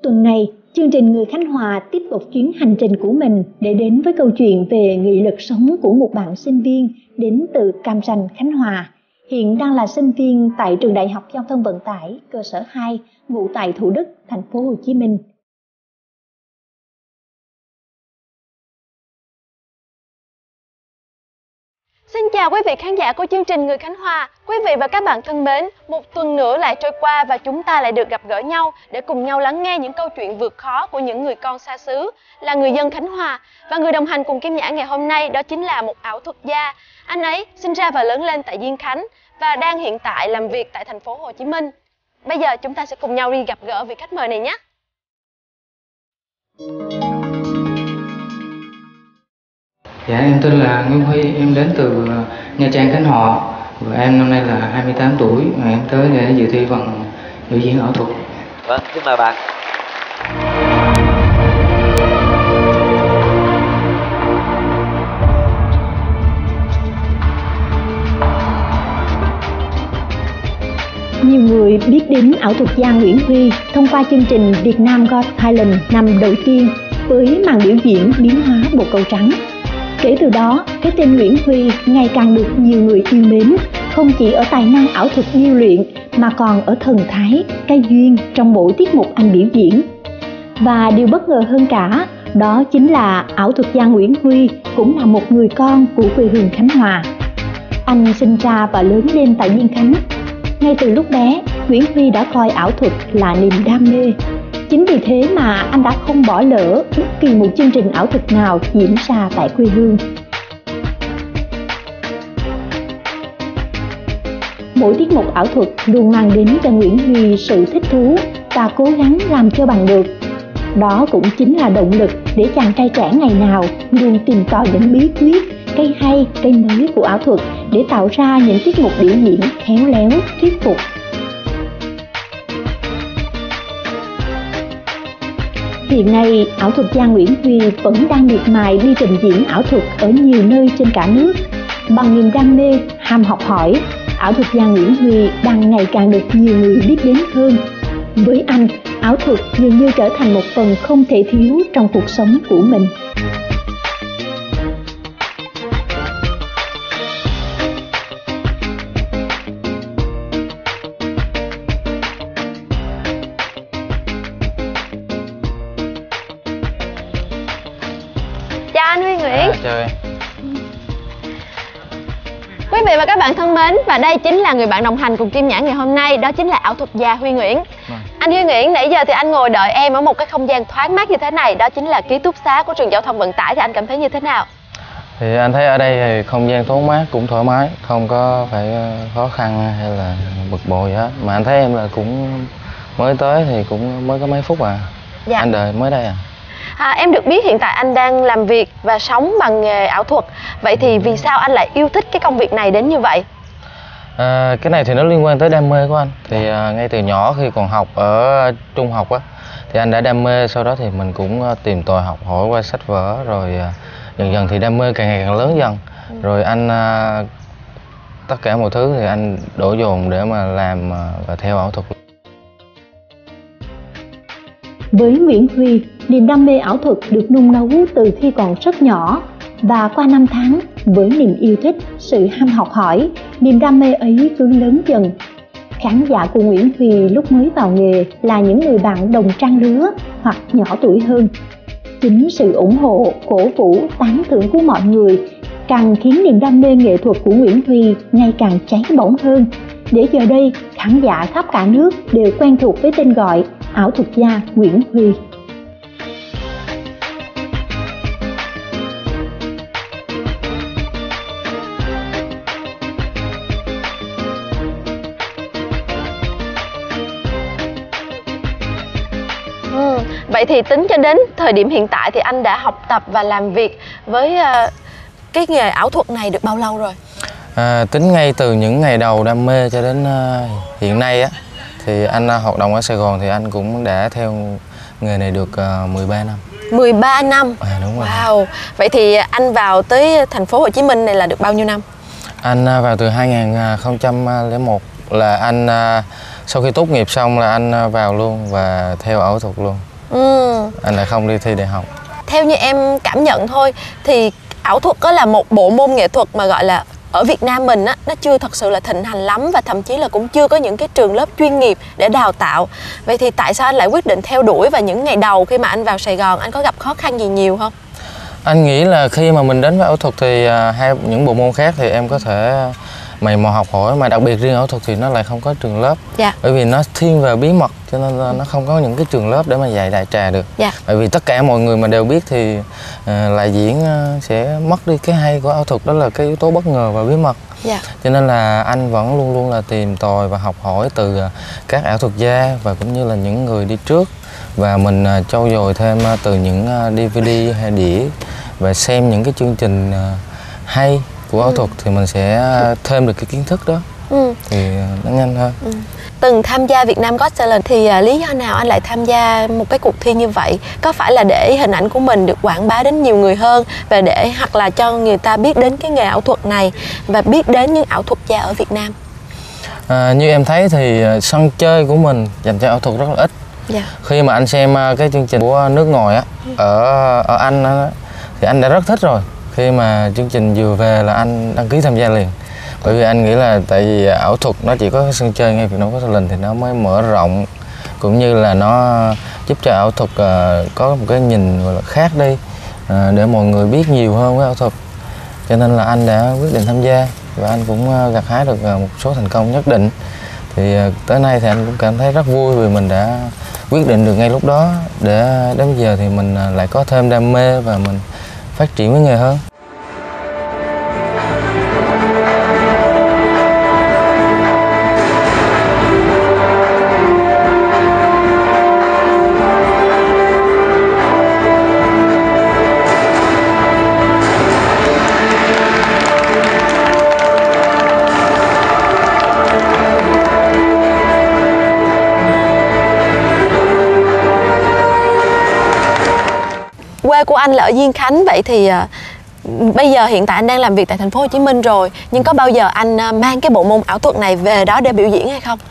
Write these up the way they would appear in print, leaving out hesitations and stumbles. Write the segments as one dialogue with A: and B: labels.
A: Tuần này, chương trình Người Khánh Hòa tiếp tục chuyến hành trình của mình để đến với câu chuyện về nghị lực sống của một bạn sinh viên đến từ Cam Ranh, Khánh Hòa. Hiện đang là sinh viên tại Trường Đại học Giao thông Vận tải cơ sở 2, ngụ tại Thủ Đức, thành phố Hồ Chí Minh.
B: Xin chào quý vị khán giả của chương trình Người Khánh Hòa. Quý vị và các bạn thân mến, một tuần nữa lại trôi qua và chúng ta lại được gặp gỡ nhau để cùng nhau lắng nghe những câu chuyện vượt khó của những người con xa xứ, là người dân Khánh Hòa. Và người đồng hành cùng Kim Nhã ngày hôm nay đó chính là một ảo thuật gia. Anh ấy sinh ra và lớn lên tại Diên Khánh và đang hiện tại làm việc tại thành phố Hồ Chí Minh. Bây giờ chúng ta sẽ cùng nhau đi gặp gỡ vị khách mời này nhé.
C: Dạ, em tên là Nguyễn Huy, em đến từ Nha Trang, Khánh Hòa. Và em năm nay là 28 tuổi, và em tới để dự thi phần biểu diễn ảo thuật.
D: Vâng, xin mời bạn.
A: Nhiều người biết đến ảo thuật gia Nguyễn Huy thông qua chương trình Việt Nam Got Talent năm đầu tiên với màn biểu diễn biến hóa bồ câu trắng. Kể từ đó, cái tên Nguyễn Huy ngày càng được nhiều người yêu mến, không chỉ ở tài năng ảo thuật điêu luyện mà còn ở thần thái, cái duyên trong mỗi tiết mục anh biểu diễn. Và điều bất ngờ hơn cả, đó chính là ảo thuật gia Nguyễn Huy cũng là một người con của quê hương Khánh Hòa. Anh sinh ra và lớn lên tại Diên Khánh. Ngay từ lúc bé, Nguyễn Huy đã coi ảo thuật là niềm đam mê. Chính vì thế mà anh đã không bỏ lỡ bất kỳ một chương trình ảo thuật nào diễn ra tại quê hương. Mỗi tiết mục ảo thuật luôn mang đến cho Nguyễn Huy sự thích thú và cố gắng làm cho bằng được. Đó cũng chính là động lực để chàng trai trẻ ngày nào luôn tìm tòi những bí quyết, cái hay, cái mới của ảo thuật để tạo ra những tiết mục biểu diễn khéo léo, thuyết phục. Hiện nay, ảo thuật gia Nguyễn Huy vẫn đang miệt mài đi trình diễn ảo thuật ở nhiều nơi trên cả nước. Bằng niềm đam mê, ham học hỏi, ảo thuật gia Nguyễn Huy đang ngày càng được nhiều người biết đến hơn. Với anh, ảo thuật dường như trở thành một phần không thể thiếu trong cuộc sống của mình.
B: Chào anh Huy Nguyễn.
C: Chào em.
B: Quý vị và các bạn thân mến, và đây chính là người bạn đồng hành cùng Kim Nhã ngày hôm nay, đó chính là ảo thuật gia Huy Nguyễn. Anh Huy Nguyễn, nãy giờ thì anh ngồi đợi em ở một cái không gian thoáng mát như thế này, đó chính là ký túc xá của trường giao thông vận tải, thì anh cảm thấy như thế nào?
C: Thì anh thấy ở đây thì không gian thoáng mát, cũng thoải mái, không có phải khó khăn hay là bực bội gì hết. Mà anh thấy em là cũng mới tới thì cũng mới có mấy phút à.
B: Dạ.
C: Anh đợi mới đây à.
B: Em được biết hiện tại anh đang làm việc và sống bằng nghề ảo thuật. Vậy thì vì sao anh lại yêu thích cái công việc này đến như vậy?
C: Cái này thì nó liên quan tới đam mê của anh. Thì ngay từ nhỏ khi còn học ở trung học á, thì anh đã đam mê, sau đó thì mình cũng tìm tòi học hỏi qua sách vở, rồi dần dần thì đam mê càng ngày càng lớn dần. Rồi anh tất cả mọi thứ thì anh đổ dồn để mà làm và theo ảo thuật.
A: Với Nguyễn Huy, niềm đam mê ảo thuật được nung nấu từ khi còn rất nhỏ, và qua năm tháng, với niềm yêu thích, sự ham học hỏi, niềm đam mê ấy cứ lớn dần. Khán giả của Nguyễn Huy lúc mới vào nghề là những người bạn đồng trang lứa hoặc nhỏ tuổi hơn. Chính sự ủng hộ, cổ vũ, tán thưởng của mọi người càng khiến niềm đam mê nghệ thuật của Nguyễn Huy ngày càng cháy bỏng hơn. Để giờ đây, khán giả khắp cả nước đều quen thuộc với tên gọi ảo thuật gia Nguyễn Huy.
B: Vậy thì tính cho đến thời điểm hiện tại thì anh đã học tập và làm việc với cái nghề ảo thuật này được bao lâu rồi?
C: Tính ngay từ những ngày đầu đam mê cho đến hiện nay á, thì anh hoạt động ở Sài Gòn thì anh cũng đã theo nghề này được 13 năm.
B: 13 năm?
C: Đúng rồi.
B: Wow. Vậy thì anh vào tới thành phố Hồ Chí Minh này là được bao nhiêu năm?
C: Anh vào từ 2001 là anh sau khi tốt nghiệp xong là anh vào luôn và theo ảo thuật luôn. Anh lại không đi thi đại học.
B: Theo như em cảm nhận thôi thì ảo thuật có là một bộ môn nghệ thuật mà gọi là ở Việt Nam mình á, nó chưa thật sự là thịnh hành lắm, và thậm chí là cũng chưa có những cái trường lớp chuyên nghiệp để đào tạo. Vậy thì tại sao anh lại quyết định theo đuổi, và những ngày đầu khi mà anh vào Sài Gòn anh có gặp khó khăn gì nhiều không?
C: Anh nghĩ là khi mà mình đến với ảo thuật thì những bộ môn khác thì em có thể mày mò học hỏi, mà đặc biệt riêng ảo thuật thì nó lại không có trường lớp.
B: Dạ.
C: Bởi vì nó thiên về bí mật, cho nên là nó không có những cái trường lớp để mà dạy đại trà được.
B: Dạ.
C: Bởi vì tất cả mọi người mà đều biết thì lại diễn sẽ mất đi cái hay của ảo thuật, đó là cái yếu tố bất ngờ và bí mật.
B: Dạ.
C: Cho nên là anh vẫn luôn luôn là tìm tòi và học hỏi từ các ảo thuật gia và cũng như là những người đi trước, và mình trau dồi thêm từ những DVD hay đĩa, và xem những cái chương trình hay của ảo thuật thì mình sẽ thêm được cái kiến thức đó. Thì nó nhanh hơn.
B: Từng tham gia Việt Nam Got Talent thì lý do nào anh lại tham gia một cái cuộc thi như vậy? Có phải là để hình ảnh của mình được quảng bá đến nhiều người hơn, và để hoặc là cho người ta biết đến cái nghề ảo thuật này và biết đến những ảo thuật gia ở Việt Nam?
C: Như em thấy thì sân chơi của mình dành cho ảo thuật rất là ít.
B: Dạ.
C: Khi mà anh xem cái chương trình của nước ngoài á, ở Anh á, thì anh đã rất thích rồi. Khi mà chương trình vừa về là anh đăng ký tham gia liền. Bởi vì anh nghĩ là tại vì ảo thuật nó chỉ có cái sân chơi ngay Việt Nam Got Talent thì nó mới mở rộng, cũng như là nó giúp cho ảo thuật có một cái nhìn gọi là khác đi, để mọi người biết nhiều hơn với ảo thuật. Cho nên là anh đã quyết định tham gia, và anh cũng gặt hái được một số thành công nhất định. Thì tới nay thì anh cũng cảm thấy rất vui vì mình đã quyết định được ngay lúc đó, để đến bây giờ thì mình lại có thêm đam mê và mình phát triển với nghề hơn.
B: Quê của anh là ở Diên Khánh, vậy thì bây giờ hiện tại anh đang làm việc tại thành phố Hồ Chí Minh rồi, nhưng có bao giờ anh mang cái bộ môn ảo thuật này về đó để biểu diễn hay không?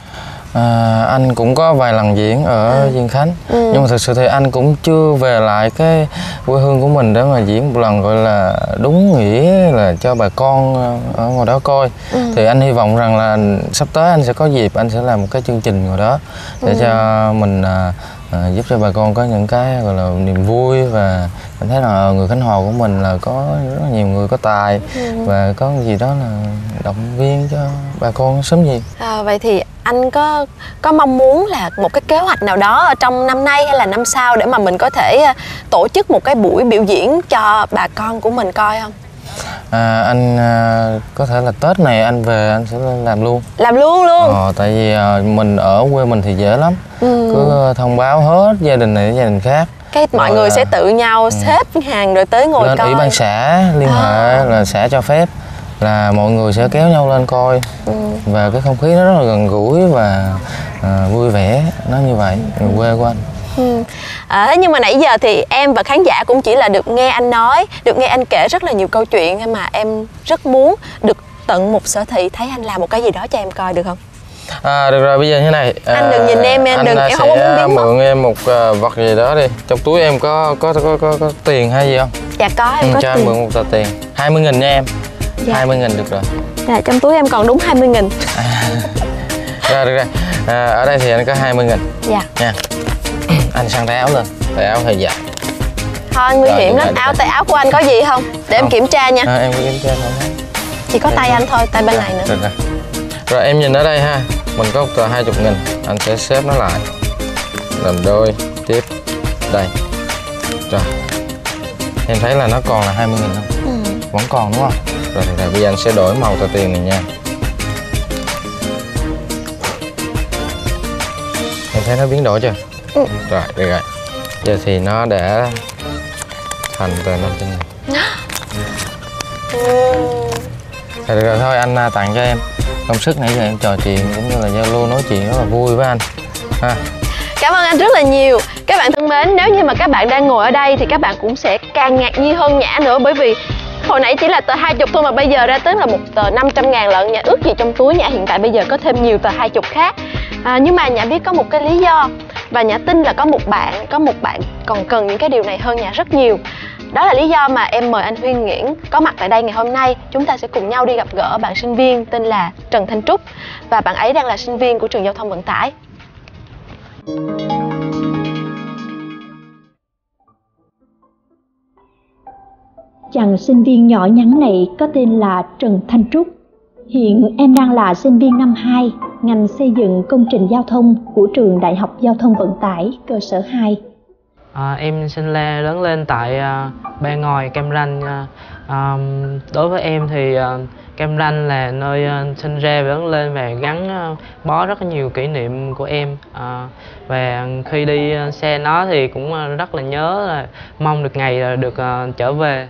C: Anh cũng có vài lần diễn ở Diên Khánh, nhưng mà thực sự thì anh cũng chưa về lại cái quê hương của mình để mà diễn một lần gọi là đúng nghĩa là cho bà con ở ngoài đó coi. Thì anh hy vọng rằng là sắp tới anh sẽ có dịp anh sẽ làm một cái chương trình ngoài đó để cho mình giúp cho bà con có những cái gọi là niềm vui, và cảm thấy là người Khánh Hòa của mình là có rất là nhiều người có tài, và có gì đó là động viên cho bà con sớm gì.
B: Vậy thì anh có mong muốn là một cái kế hoạch nào đó ở trong năm nay hay là năm sau để mà mình có thể tổ chức một cái buổi biểu diễn cho bà con của mình coi không?
C: Anh có thể là Tết này anh về anh sẽ làm luôn.
B: Làm luôn luôn?
C: Tại vì mình ở quê mình thì dễ lắm, cứ thông báo hết gia đình này đến gia đình khác,
B: cái mọi người sẽ tự nhau xếp hàng rồi tới ngồi
C: lên
B: coi.
C: ủy ban xã liên hệ là xã cho phép là mọi người sẽ kéo nhau lên coi, và cái không khí nó rất là gần gũi và vui vẻ, nó như vậy quê của anh.
B: Thế nhưng mà nãy giờ thì em và khán giả cũng chỉ là được nghe anh nói, được nghe anh kể rất là nhiều câu chuyện, mà em rất muốn được tận một sở thị thấy anh làm một cái gì đó cho em coi được không?
C: Được rồi, bây giờ như này,
B: anh đừng nhìn em
C: anh
B: đừng, em không có muốn biến mất.
C: mượn em một vật gì đó đi. Trong túi em có tiền hay gì không?
B: Dạ có, em có
C: cho
B: tiền.
C: anh mượn một tờ tiền 20.000 nha em.
B: Dạ.
C: 20.000 được rồi.
B: Dạ, trong túi em còn đúng 20.000.
C: Rồi được rồi. Ở đây thì anh có 20.000.
B: Dạ.
C: Nha. Anh sang tay áo lên, tay áo hơi dài.
B: Thôi nguy hiểm lắm, tay áo của anh có gì không? Để em kiểm tra nha.
C: Em kiểm tra thôi.
B: Chỉ có tay anh thôi, tay bên này nữa.
C: Được rồi. Rồi em nhìn ở đây ha, mình có một tờ 20.000, anh sẽ xếp nó lại, làm đôi tiếp đây. Rồi. Em thấy là nó còn là 20.000 không? Vẫn còn đúng không? Rồi bây giờ anh sẽ đổi màu tờ tiền này nha. Em thấy nó biến đổi chưa? Rồi, được rồi. Giờ thì nó đã thành tờ 500.000. Rồi, được rồi, thôi anh tặng cho em. Công sức nãy giờ em trò chuyện cũng như là giao lưu nói chuyện rất là vui với anh ha.
B: Cảm ơn anh rất là nhiều. Các bạn thân mến, nếu như mà các bạn đang ngồi ở đây thì các bạn cũng sẽ càng ngạc nhiên hơn Nhã nữa, bởi vì hồi nãy chỉ là tờ 20 thôi mà bây giờ ra tới là một tờ 500.000 lận. Nhã ước gì trong túi Nhã hiện tại bây giờ có thêm nhiều tờ 20 khác. Nhưng mà Nhã biết có một cái lý do Và Nhã tin là có một bạn còn cần những cái điều này hơn Nhã rất nhiều. Đó là lý do mà em mời anh Huy Nguyễn có mặt tại đây ngày hôm nay. Chúng ta sẽ cùng nhau đi gặp gỡ bạn sinh viên tên là Trần Thanh Trúc. Và bạn ấy đang là sinh viên của trường Giao thông Vận tải.
A: Chàng sinh viên nhỏ nhắn này có tên là Trần Thanh Trúc. Hiện em đang là sinh viên năm 2, ngành xây dựng công trình giao thông của trường Đại học Giao thông Vận tải cơ sở 2.
D: Em sinh lớn lên tại Ba Ngòi, Cam Ranh. Đối với em thì Cam Ranh là nơi sinh ra và lớn lên và gắn bó rất nhiều kỷ niệm của em. Và khi đi xe nó thì cũng rất là nhớ, là mong được ngày được trở về.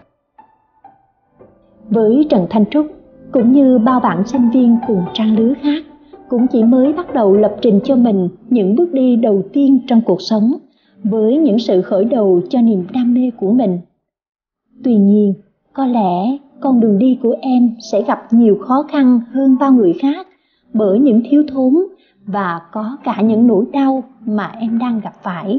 A: Với Trần Thanh Trúc, cũng như bao bạn sinh viên cùng trang lứa khác, cũng chỉ mới bắt đầu lập trình cho mình những bước đi đầu tiên trong cuộc sống, với những sự khởi đầu cho niềm đam mê của mình. Tuy nhiên, có lẽ con đường đi của em sẽ gặp nhiều khó khăn hơn bao người khác bởi những thiếu thốn và có cả những nỗi đau mà em đang gặp phải.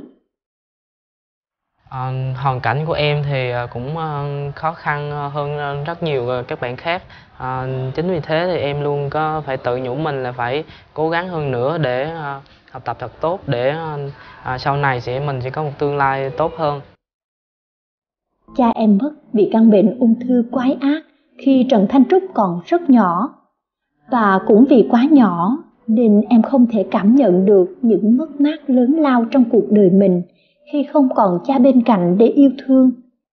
D: Hoàn cảnh của em thì cũng khó khăn hơn rất nhiều các bạn khác. Chính vì thế thì em luôn có phải tự nhủ mình là phải cố gắng hơn nữa để học tập thật tốt, để sau này mình sẽ có một tương lai tốt hơn.
A: Cha em mất vì căn bệnh ung thư quái ác khi Trần Thanh Trúc còn rất nhỏ. Và cũng vì quá nhỏ nên em không thể cảm nhận được những mất mát lớn lao trong cuộc đời mình khi không còn cha bên cạnh để yêu thương.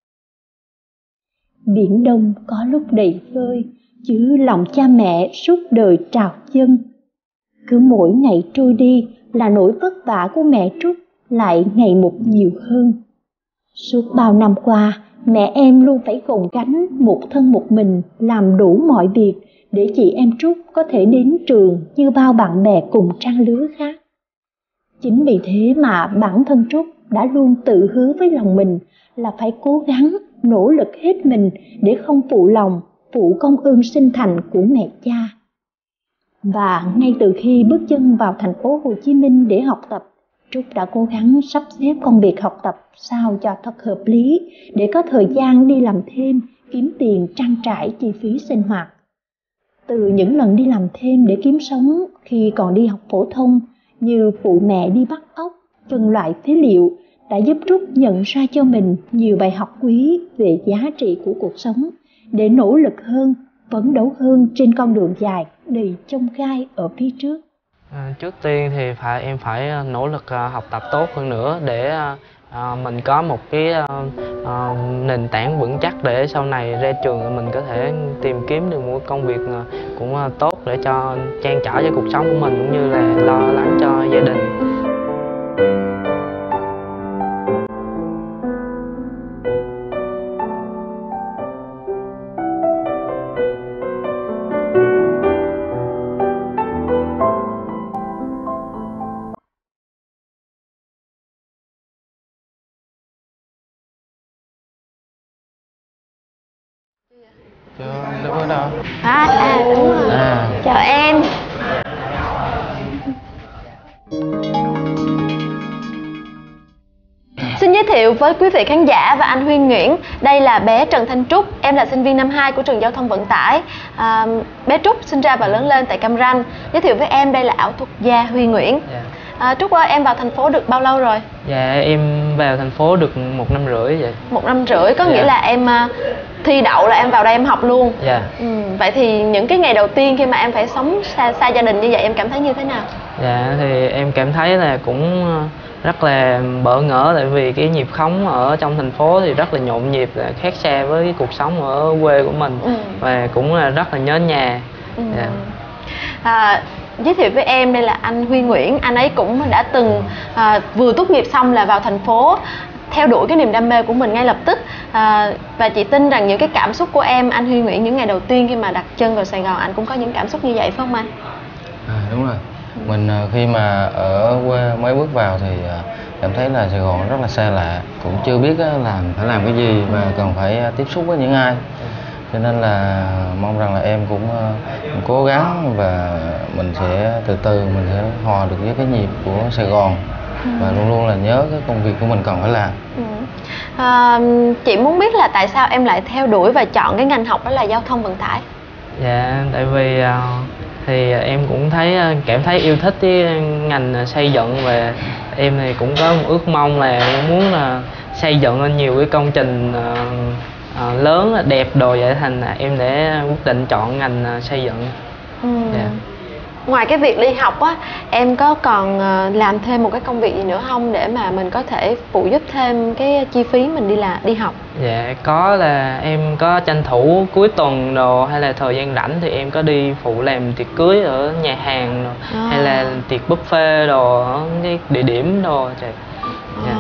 A: Biển Đông có lúc đầy vơi, chứ lòng cha mẹ suốt đời trào dâng. Cứ mỗi ngày trôi đi là nỗi vất vả của mẹ Trúc lại ngày một nhiều hơn. Suốt bao năm qua, mẹ em luôn phải gồng gánh một thân một mình làm đủ mọi việc để chị em Trúc có thể đến trường như bao bạn bè cùng trang lứa khác. Chính vì thế mà bản thân Trúc đã luôn tự hứa với lòng mình là phải cố gắng, nỗ lực hết mình để không phụ lòng, phụ công ơn sinh thành của mẹ cha. Và ngay từ khi bước chân vào thành phố Hồ Chí Minh để học tập, Trúc đã cố gắng sắp xếp công việc học tập sao cho thật hợp lý để có thời gian đi làm thêm, kiếm tiền trang trải chi phí sinh hoạt. Từ những lần đi làm thêm để kiếm sống khi còn đi học phổ thông, như phụ mẹ đi bắt ốc, phân loại phế liệu, đã giúp Trúc nhận ra cho mình nhiều bài học quý về giá trị của cuộc sống để nỗ lực hơn, phấn đấu hơn trên con đường dài đầy chông gai ở phía trước.
D: Trước tiên thì em phải nỗ lực học tập tốt hơn nữa để mình có một cái nền tảng vững chắc để sau này ra trường mình có thể tìm kiếm được một công việc cũng tốt để cho trang trải cho cuộc sống của mình cũng như là lo lắng cho gia đình.
C: Đâu có đâu.
B: Đúng rồi. Chào em. Xin giới thiệu với quý vị khán giả và anh Huy Nguyễn, đây là bé Trần Thanh Trúc, em là sinh viên năm 2 của trường Giao thông Vận tải. Bé Trúc sinh ra và lớn lên tại Cam Ranh. Giới thiệu với em, đây là ảo thuật gia Huy Nguyễn. Trúc ơi, em vào thành phố được bao lâu rồi?
D: Dạ, em vào thành phố được 1 năm rưỡi vậy.
B: 1 năm rưỡi, có nghĩa là em thi đậu là em vào đây em học luôn.
D: Dạ.
B: Vậy thì những cái ngày đầu tiên khi mà em phải sống xa gia đình như vậy, em cảm thấy như thế nào?
D: Dạ, thì em cảm thấy là cũng rất là bỡ ngỡ, tại vì cái nhịp sống ở trong thành phố thì rất là nhộn nhịp, là khác xa với cái cuộc sống ở quê của mình. Và cũng là rất là nhớ nhà.
B: Giới thiệu với em, đây là anh Huy Nguyễn, anh ấy cũng đã từng vừa tốt nghiệp xong là vào thành phố theo đuổi cái niềm đam mê của mình ngay lập tức. Và chị tin rằng những cái cảm xúc của em, anh Huy Nguyễn, những ngày đầu tiên khi mà đặt chân vào Sài Gòn, anh cũng có những cảm xúc như vậy phải không anh?
C: Đúng rồi. Mình khi mà ở quê mới bước vào thì cảm thấy là Sài Gòn rất là xa lạ, cũng chưa biết phải làm cái gì và cần phải tiếp xúc với những ai. Cho nên là mong rằng là em cũng cố gắng và mình sẽ từ từ mình sẽ hòa được với cái nhịp của Sài Gòn. và luôn luôn là nhớ cái công việc của mình cần phải làm.
B: Chị muốn biết là tại sao em lại theo đuổi và chọn cái ngành học đó là giao thông vận tải?
D: Dạ, tại vì thì em cũng cảm thấy yêu thích cái ngành xây dựng, và em thì cũng có một ước mong là muốn là xây dựng lên nhiều cái công trình lớn đẹp đồ, vậy thành là em để quyết định chọn ngành xây dựng. Dạ.
B: Ngoài cái việc đi học á, em có còn làm thêm một cái công việc gì nữa không để mà mình có thể phụ giúp thêm cái chi phí mình đi học?
D: Dạ có, là em có tranh thủ cuối tuần đồ hay là thời gian rảnh thì em có đi phụ làm tiệc cưới ở nhà hàng đồ, hay là tiệc buffet đồ ở cái địa điểm đồ. Dạ.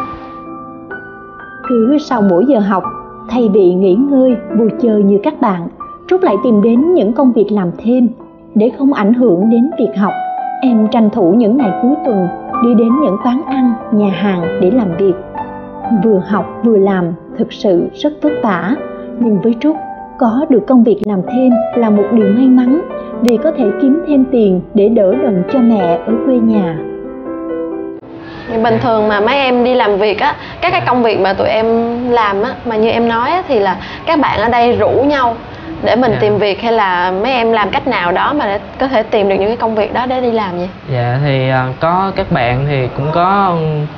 A: Cứ sau mỗi giờ học, thay vì nghỉ ngơi, vui chơi như các bạn, Trúc lại tìm đến những công việc làm thêm. Để không ảnh hưởng đến việc học, em tranh thủ những ngày cuối tuần đi đến những quán ăn, nhà hàng để làm việc. Vừa học vừa làm thực sự rất vất vả, nhưng với Trúc, có được công việc làm thêm là một điều may mắn vì có thể kiếm thêm tiền để đỡ đần cho mẹ ở quê nhà.
B: Bình thường mà mấy em đi làm việc á, các cái công việc mà tụi em làm á, mà như em nói á, thì là các bạn ở đây rủ nhau để mình tìm việc, hay là mấy em làm cách nào đó mà để có thể tìm được những cái công việc đó để đi làm vậy?
D: Dạ thì có các bạn thì cũng có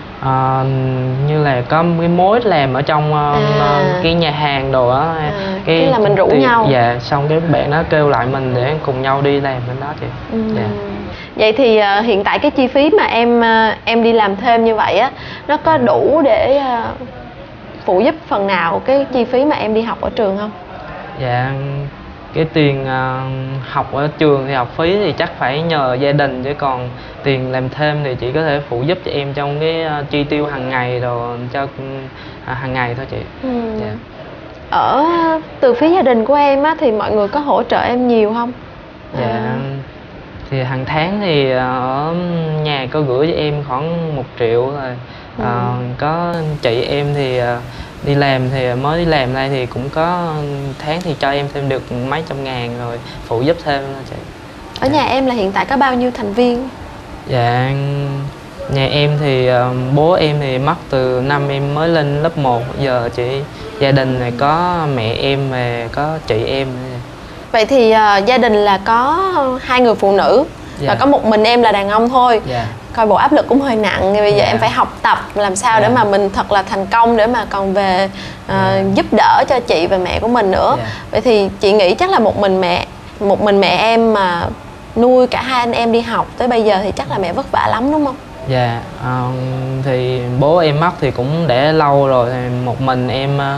D: như là có cái mối làm ở trong cái nhà hàng đồ á,
B: cái là mình rủ nhau.
D: Dạ, xong cái bạn đó kêu lại mình để cùng nhau đi làm bên đó chị. Dạ.
B: Vậy thì hiện tại cái chi phí mà em đi làm thêm như vậy á, nó có đủ để phụ giúp phần nào cái chi phí mà em đi học ở trường không?
D: Dạ, cái tiền học ở trường thì học phí thì chắc phải nhờ gia đình, chứ còn tiền làm thêm thì chỉ có thể phụ giúp cho em trong cái chi tiêu hàng ngày rồi cho hàng ngày thôi chị. Dạ.
B: Ở từ phía gia đình của em á thì mọi người có hỗ trợ em nhiều không?
D: Dạ thì hàng tháng thì ở nhà có gửi cho em khoảng 1 triệu rồi. Có chị em thì đi làm thì mới đi làm đây thì cũng có tháng thì cho em thêm được mấy trăm ngàn rồi phụ giúp thêm chị.
B: Ở nhà em là hiện tại có bao nhiêu thành viên?
D: Dạ, nhà em thì bố em thì mất từ năm em mới lên lớp 1 giờ chị. Gia đình này có mẹ em và có chị em.
B: Vậy thì gia đình là có 2 người phụ nữ và có một mình em là đàn ông thôi. Coi bộ áp lực cũng hơi nặng, bây giờ em phải học tập làm sao để mà mình thật là thành công, để mà còn về giúp đỡ cho chị và mẹ của mình nữa. Vậy thì chị nghĩ chắc là một mình mẹ em mà nuôi cả 2 anh em đi học tới bây giờ thì chắc là mẹ vất vả lắm đúng không?
D: Dạ, thì bố em mất thì cũng để lâu rồi, thì một mình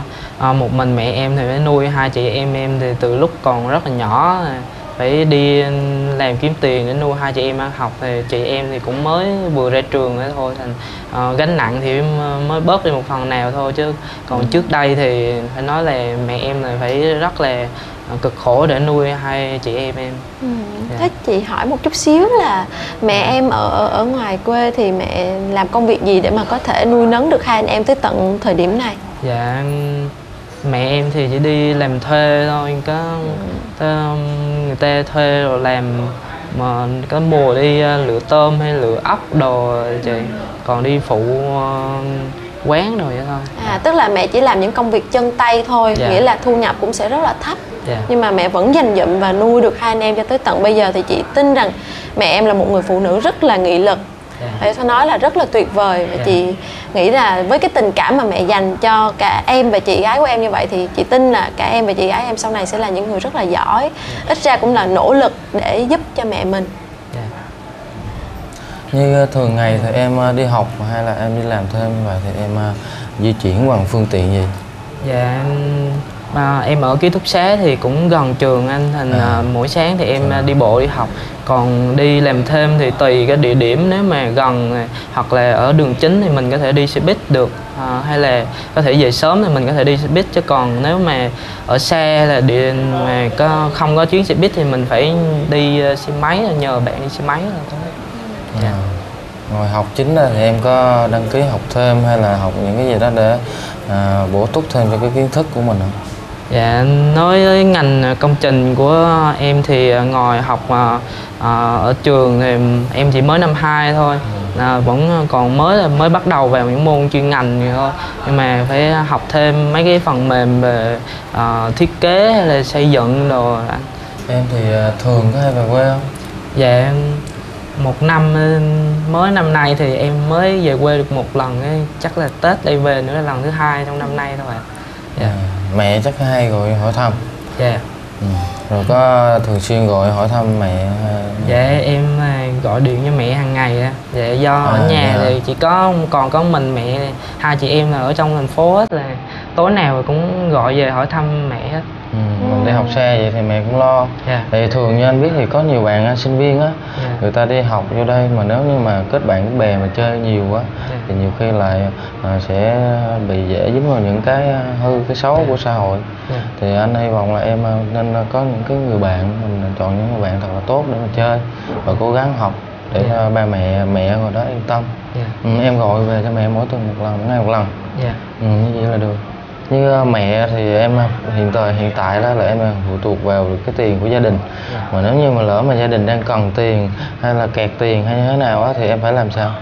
D: mẹ em thì phải nuôi 2 chị em thì từ lúc còn rất là nhỏ, phải đi làm kiếm tiền để nuôi 2 chị em ăn học. Thì chị em thì cũng mới vừa ra trường nữa thôi, thành gánh nặng thì mới bớt đi một phần nào thôi, chứ còn trước đây thì phải nói là mẹ em là phải rất là cực khổ để nuôi 2 chị em.
B: Thế chị hỏi một chút xíu là mẹ em ở ngoài quê thì mẹ làm công việc gì để mà có thể nuôi nấng được 2 anh em tới tận thời điểm này?
D: Dạ, mẹ em thì chỉ đi làm thuê thôi, người ta thuê rồi làm, mà có mùa đi lựa tôm hay lựa ốc đồ chị, còn đi phụ quán rồi vậy thôi.
B: Tức là mẹ chỉ làm những công việc chân tay thôi, nghĩa là thu nhập cũng sẽ rất là thấp. Nhưng mà mẹ vẫn dành dụm và nuôi được 2 anh em cho tới tận bây giờ, thì chị tin rằng mẹ em là một người phụ nữ rất là nghị lực. Phải nói là rất là tuyệt vời. Và chị nghĩ là với cái tình cảm mà mẹ dành cho cả em và chị gái của em như vậy, thì chị tin là cả em và chị gái em sau này sẽ là những người rất là giỏi, ít ra cũng là nỗ lực để giúp cho mẹ mình.
C: Như thường ngày thì em đi học hay là em đi làm thêm như vậy thì em di chuyển bằng phương tiện gì?
D: Dạ, em ở ký túc xá thì cũng gần trường anh, thành mỗi sáng thì em đi bộ đi học. Còn đi làm thêm thì tùy cái địa điểm, nếu mà gần hoặc là ở đường chính thì mình có thể đi xe buýt được, hay là có thể về sớm thì mình có thể đi xe buýt, chứ còn nếu mà ở xa là mà không có chuyến xe buýt thì mình phải đi xe máy, nhờ bạn đi xe máy rồi thôi.
C: Ngoài học chính ra thì em có đăng ký học thêm hay là học những cái gì đó để bổ túc thêm cho cái kiến thức của mình không?
D: Dạ, nói với ngành công trình của em thì ngồi học ở trường thì em chỉ mới năm 2 thôi, vẫn còn mới bắt đầu vào những môn chuyên ngành gì thôi, nhưng mà phải học thêm mấy cái phần mềm về thiết kế hay là xây dựng đồ.
C: Em thì thường có hay về quê không?
D: Dạ, một năm mới năm nay thì em mới về quê được một lần ấy, chắc là Tết đây về nữa là lần thứ 2 trong năm nay thôi ạ. Dạ.
C: Mẹ chắc hay gọi hỏi thăm.
D: Dạ.
C: Rồi có thường xuyên gọi hỏi thăm mẹ?
D: Dạ, em gọi điện cho mẹ hàng ngày á. Dạ, do ở nhà thì chỉ còn có mình mẹ, hai chị em là ở trong thành phố hết, là tối nào cũng gọi về hỏi thăm mẹ hết.
C: Mình đi học xe vậy thì mẹ cũng lo. Thì thường như anh biết thì có nhiều bạn sinh viên á, người ta đi học vô đây mà nếu như mà kết bạn bè mà chơi nhiều quá thì nhiều khi lại sẽ bị dễ dính vào những cái hư, cái xấu của xã hội. Thì anh hy vọng là em nên có những cái người bạn, mình chọn những người bạn thật là tốt để mà chơi và cố gắng học để ba mẹ ngồi đó yên tâm. Em gọi về cho mẹ mỗi tuần một lần, mỗi ngày một lần. Như vậy là được. Như mẹ thì em hiện tại đó là em phụ thuộc vào cái tiền của gia đình. Mà nếu như mà lỡ mà gia đình đang cần tiền hay là kẹt tiền hay như thế nào á thì em phải làm sao?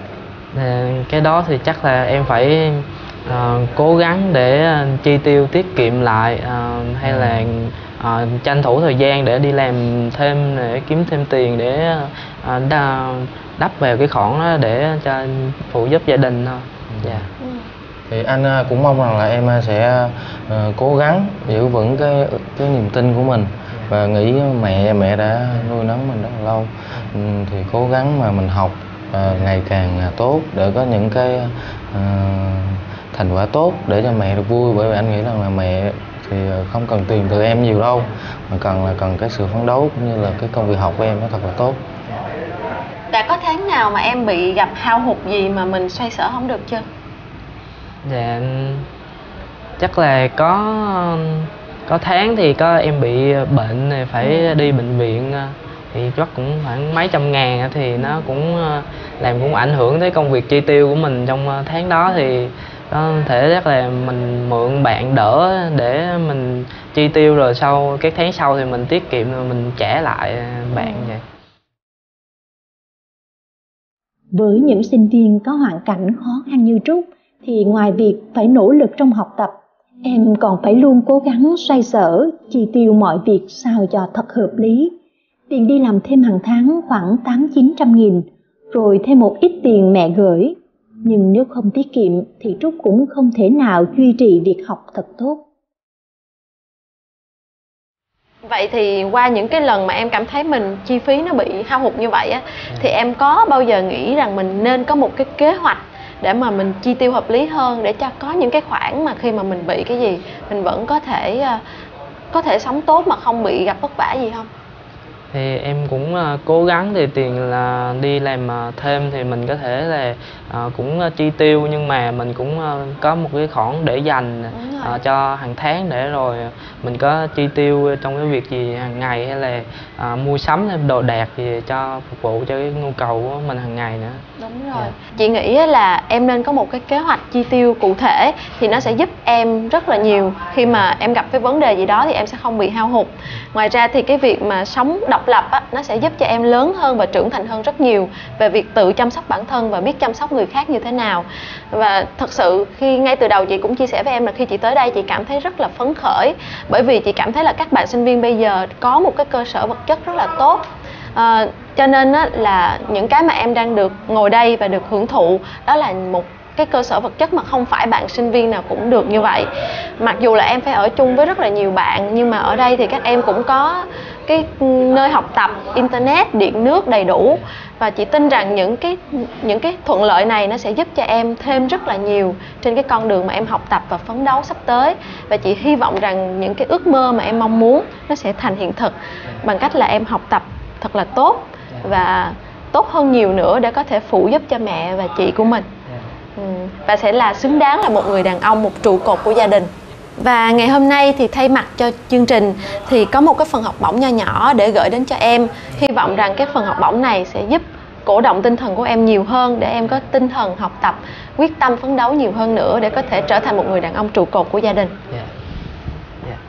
D: Cái đó thì chắc là em phải cố gắng để chi tiêu tiết kiệm lại, hay là tranh thủ thời gian để đi làm thêm để kiếm thêm tiền để đắp vào cái khoản đó để cho phụ giúp gia đình thôi.
C: Thì anh cũng mong rằng là em sẽ cố gắng giữ vững cái niềm tin của mình và nghĩ mẹ đã nuôi nấng mình rất là lâu, thì cố gắng mà mình học ngày càng tốt để có những cái thành quả tốt để cho mẹ được vui. Bởi vì anh nghĩ rằng là mẹ thì không cần tiền từ em nhiều đâu, mà cần cái sự phấn đấu cũng như là cái công việc học của em nó thật là tốt.
B: Đã có tháng nào mà em bị gặp hao hụt gì mà mình xoay sở không được chưa?
D: Dạ, chắc là có tháng thì em bị bệnh này, phải đi bệnh viện thì chắc cũng khoảng mấy trăm ngàn, thì nó cũng cũng ảnh hưởng tới công việc chi tiêu của mình trong tháng đó. Thì có thể chắc là mình mượn bạn đỡ để mình chi tiêu, rồi sau các tháng sau thì mình tiết kiệm rồi mình trả lại bạn vậy.
A: Với những sinh viên có hoàn cảnh khó khăn như Trúc thì ngoài việc phải nỗ lực trong học tập, em còn phải luôn cố gắng xoay sở, chi tiêu mọi việc sao cho thật hợp lý. Tiền đi làm thêm hàng tháng khoảng 800-900 nghìn, rồi thêm một ít tiền mẹ gửi. Nhưng nếu không tiết kiệm thì Trúc cũng không thể nào duy trì việc học thật tốt.
B: Vậy thì qua những cái lần mà em cảm thấy mình chi phí nó bị hao hụt như vậy á, thì em có bao giờ nghĩ rằng mình nên có một cái kế hoạch để mà mình chi tiêu hợp lý hơn, để cho có những cái khoản mà khi mà mình bị cái gì mình vẫn có thể sống tốt mà không bị gặp vất vả gì không?
D: Thì em cũng cố gắng, thì tiền là đi làm thêm thì mình có thể là cũng chi tiêu, nhưng mà mình cũng có một cái khoản để dành cho hàng tháng, để rồi mình có chi tiêu trong cái việc gì hàng ngày, hay là mua sắm thêm đồ đạc gì cho phục vụ cho cái nhu cầu của mình hàng ngày nữa.
B: Đúng rồi. Chị nghĩ là em nên có một cái kế hoạch chi tiêu cụ thể, thì nó sẽ giúp em rất là nhiều. Khi mà em gặp cái vấn đề gì đó thì em sẽ không bị hao hụt. Ngoài ra thì cái việc mà sống độc lập á, nó sẽ giúp cho em lớn hơn và trưởng thành hơn rất nhiều về việc tự chăm sóc bản thân và biết chăm sóc người khác như thế nào. Và thật sự khi ngay từ đầu chị cũng chia sẻ với em là khi chị tới đây chị cảm thấy rất là phấn khởi, bởi vì chị cảm thấy là các bạn sinh viên bây giờ có một cái cơ sở vật chất rất là tốt. Cho nên á, là những cái mà em đang được ngồi đây và được hưởng thụ đó là một cái cơ sở vật chất mà không phải bạn sinh viên nào cũng được như vậy. Mặc dù là em phải ở chung với rất là nhiều bạn, nhưng mà ở đây thì các em cũng có cái nơi học tập, internet, điện nước đầy đủ. Và chị tin rằng những cái thuận lợi này nó sẽ giúp cho em thêm rất là nhiều trên cái con đường mà em học tập và phấn đấu sắp tới. Và chị hy vọng rằng những cái ước mơ mà em mong muốn nó sẽ thành hiện thực bằng cách là em học tập thật là tốt và tốt hơn nhiều nữa để có thể phụ giúp cho mẹ và chị của mình. Và sẽ là xứng đáng là một người đàn ông, một trụ cột của gia đình. Và ngày hôm nay thì thay mặt cho chương trình thì có một cái phần học bổng nho nhỏ để gửi đến cho em. Hy vọng rằng cái phần học bổng này sẽ giúp cổ động tinh thần của em nhiều hơn, để em có tinh thần học tập, quyết tâm phấn đấu nhiều hơn nữa để có thể trở thành một người đàn ông trụ cột của gia đình.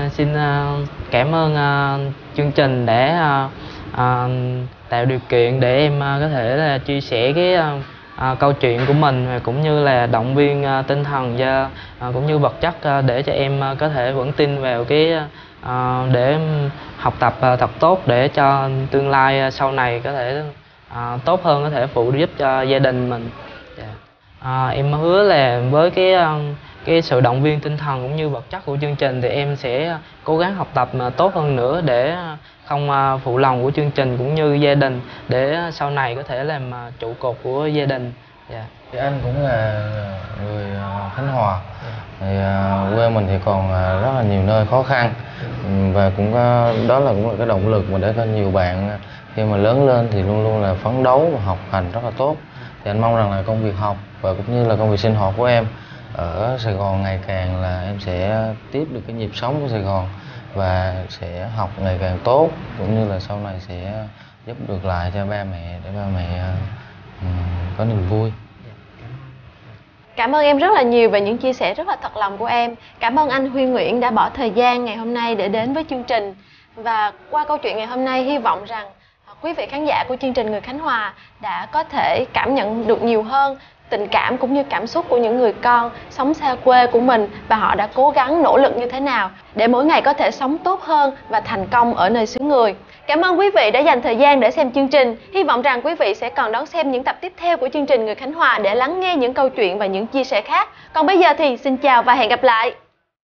D: xin cảm ơn chương trình để tạo điều kiện để em có thể là chia sẻ cái câu chuyện của mình, và cũng như là động viên tinh thần cho cũng như vật chất để cho em có thể vững tin vào cái để học tập thật tốt, để cho tương lai sau này có thể tốt hơn, có thể phụ giúp cho gia đình mình. Em hứa là với cái sự động viên tinh thần cũng như vật chất của chương trình thì em sẽ cố gắng học tập tốt hơn nữa để không phụ lòng của chương trình cũng như gia đình, để sau này có thể làm trụ cột của gia đình.
C: Thì anh cũng là người Khánh Hòa, thì quê mình thì còn rất là nhiều nơi khó khăn, và cũng đó là cũng là cái động lực mà để cho nhiều bạn khi mà lớn lên thì luôn luôn là phấn đấu và học hành rất là tốt. Thì anh mong rằng là công việc học và cũng như là công việc sinh hoạt của em ở Sài Gòn ngày càng là em sẽ tiếp được cái nhịp sống của Sài Gòn, và sẽ học ngày càng tốt, cũng như là sau này sẽ giúp được lại cho ba mẹ để ba mẹ có niềm vui.
B: Cảm ơn em rất là nhiều về những chia sẻ rất là thật lòng của em. Cảm ơn anh Huy Nguyễn đã bỏ thời gian ngày hôm nay để đến với chương trình. Và qua câu chuyện ngày hôm nay, hy vọng rằng quý vị khán giả của chương trình Người Khánh Hòa đã có thể cảm nhận được nhiều hơn tình cảm cũng như cảm xúc của những người con sống xa quê của mình, và họ đã cố gắng nỗ lực như thế nào để mỗi ngày có thể sống tốt hơn và thành công ở nơi xứ người. Cảm ơn quý vị đã dành thời gian để xem chương trình. Hy vọng rằng quý vị sẽ còn đón xem những tập tiếp theo của chương trình Người Khánh Hòa để lắng nghe những câu chuyện và những chia sẻ khác. Còn bây giờ thì xin chào và hẹn gặp lại.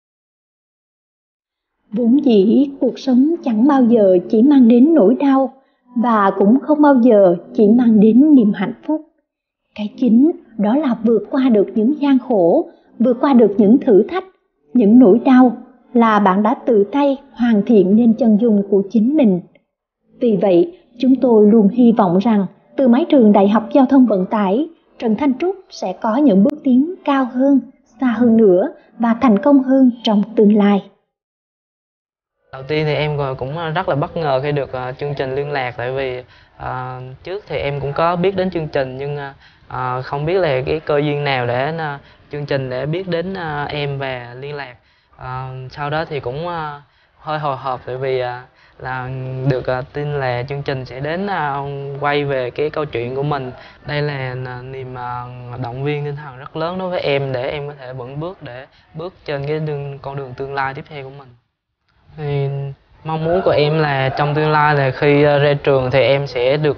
A: Vốn dĩ cuộc sống chẳng bao giờ chỉ mang đến nỗi đau, và cũng không bao giờ chỉ mang đến niềm hạnh phúc. Cái chính đó là vượt qua được những gian khổ, vượt qua được những thử thách, những nỗi đau, là bạn đã tự tay hoàn thiện nên chân dung của chính mình. Vì vậy, chúng tôi luôn hy vọng rằng từ mái trường Đại học Giao thông Vận tải, Trần Thanh Trúc sẽ có những bước tiến cao hơn, xa hơn nữa và thành công hơn trong tương lai.
D: Đầu tiên thì em cũng rất là bất ngờ khi được chương trình liên lạc, tại vì trước thì em cũng có biết đến chương trình, nhưng không biết là cái cơ duyên nào để chương trình để biết đến em và liên lạc. Sau đó thì cũng hơi hồi hộp, tại vì là được tin là chương trình sẽ đến quay về cái câu chuyện của mình. Đây là niềm động viên tinh thần rất lớn đối với em, để em có thể vững bước để bước trên cái con đường tương lai tiếp theo của mình. Thì mong muốn của em là trong tương lai là khi ra trường thì em sẽ được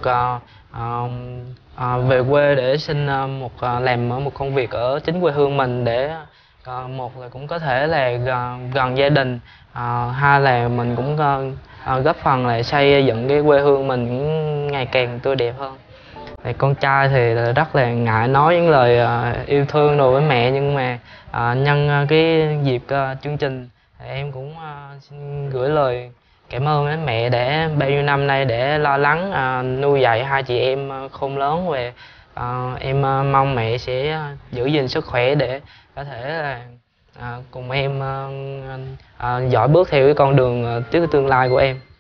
D: về quê để xin làm một công việc ở chính quê hương mình, để một là cũng có thể là gần gia đình, hai là mình cũng góp phần là xây dựng cái quê hương mình cũng ngày càng tươi đẹp hơn. Thì con trai thì rất là ngại nói những lời yêu thương đồ với mẹ, nhưng mà nhân cái dịp chương trình thì em cũng xin gửi lời cảm ơn đến mẹ để bao nhiêu năm nay để lo lắng nuôi dạy hai chị em khôn lớn. Về em mong mẹ sẽ giữ gìn sức khỏe để có thể là cùng em dõi bước theo cái con đường tương lai của em.